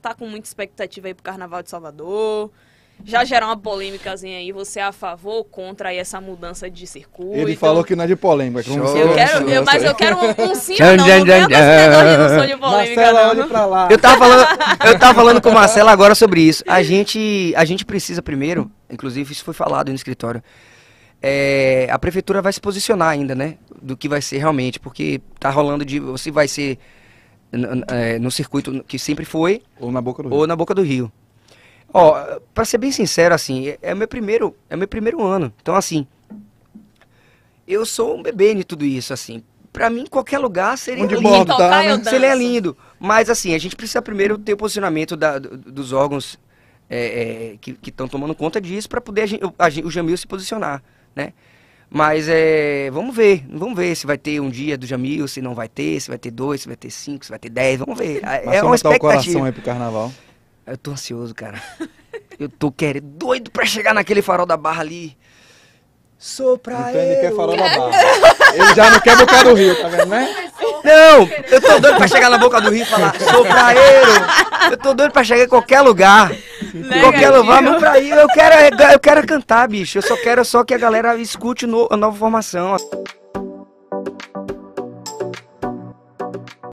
tá com muita expectativa aí pro Carnaval de Salvador. Já gerou uma polêmicazinha aí, você é a favor ou contra aí essa mudança de circuito? Ele falou que não é de polêmica. Mas eu quero um sim ou não, não venha com esse negócio de não sou de polêmica, Marcela, não. olhe pra lá. Eu tava falando com o Marcelo agora sobre isso. A gente precisa primeiro, inclusive isso foi falado no escritório, a prefeitura vai se posicionar ainda, né? Do que vai ser realmente, porque tá rolando você vai ser no circuito que sempre foi, Ou na Boca do Rio. ou na Boca do Rio. Ó, pra ser bem sincero, assim, é o meu primeiro ano. Então, assim, eu sou um bebê em tudo isso, assim. Pra mim, qualquer lugar seria Onde lindo. bordo tá, né? Seria lindo. Mas, assim, a gente precisa primeiro ter o posicionamento dos órgãos que estão tomando conta disso pra poder o Jamil se posicionar, né? Mas, vamos ver se vai ter um dia do Jamil, se não vai ter, se vai ter 2, se vai ter 5, se vai ter 10, vamos ver. Mas Uma tá o coração expectativa. aí pro Carnaval. Eu tô ansioso, cara. Eu tô doido pra chegar naquele farol da Barra ali. Sopraeiro. Então ele quer farol da Barra. Ele já não quer Boca do Rio, tá vendo, né? Não, eu tô doido pra chegar na Boca do Rio e falar sopraeiro. Eu tô doido pra chegar em qualquer lugar. Em qualquer lugar, vamos pra aí. Eu quero cantar, bicho. Eu só quero que a galera escute a nova formação.